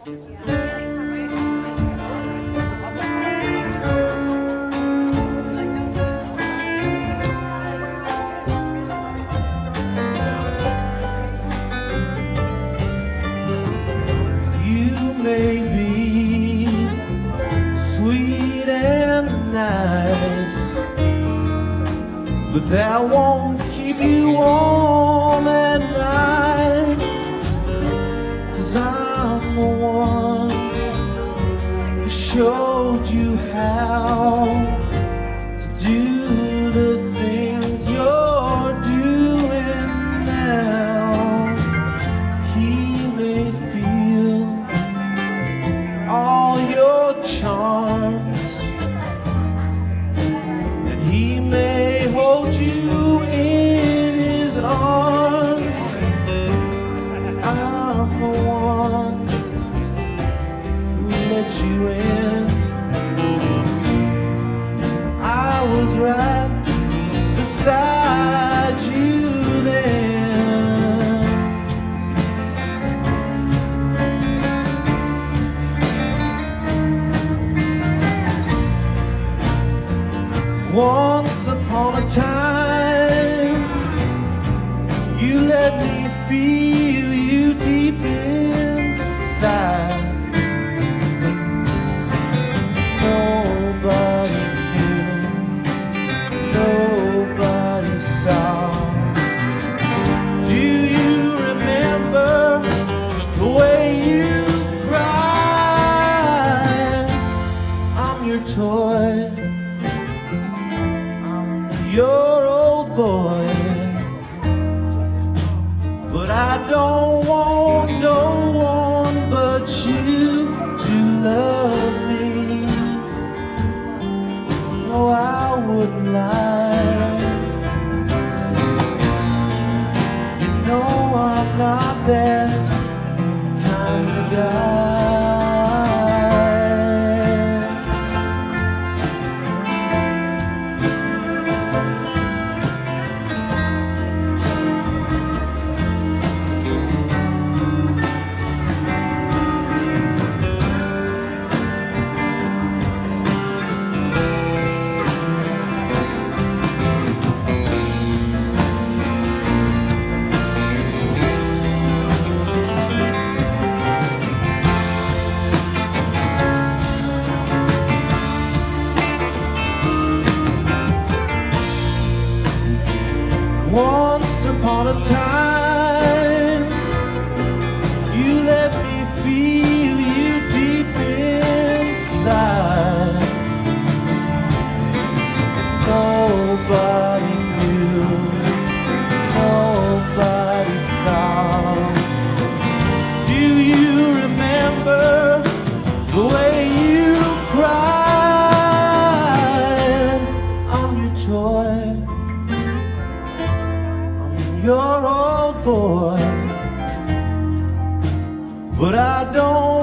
But that won't keep you warm at night, 'cause I'm the one who showed you how to do the things you're doing now. He may feel all your charms, and he may hold you in his arms. I'm the one who let you in. I was right beside you then. Once upon a time, you let me feel you deep inside. Nobody knew, nobody saw. Do you remember the way you cried? I'm your toy, your old boy, but I don't want no one but you to love me. No, I wouldn't lie. You know I'm not that kind of guy. Once upon a time, you let me feel you deep inside. Nobody knew, nobody saw. Do you remember the way you cried? I'm your toy, your old boy, but I don't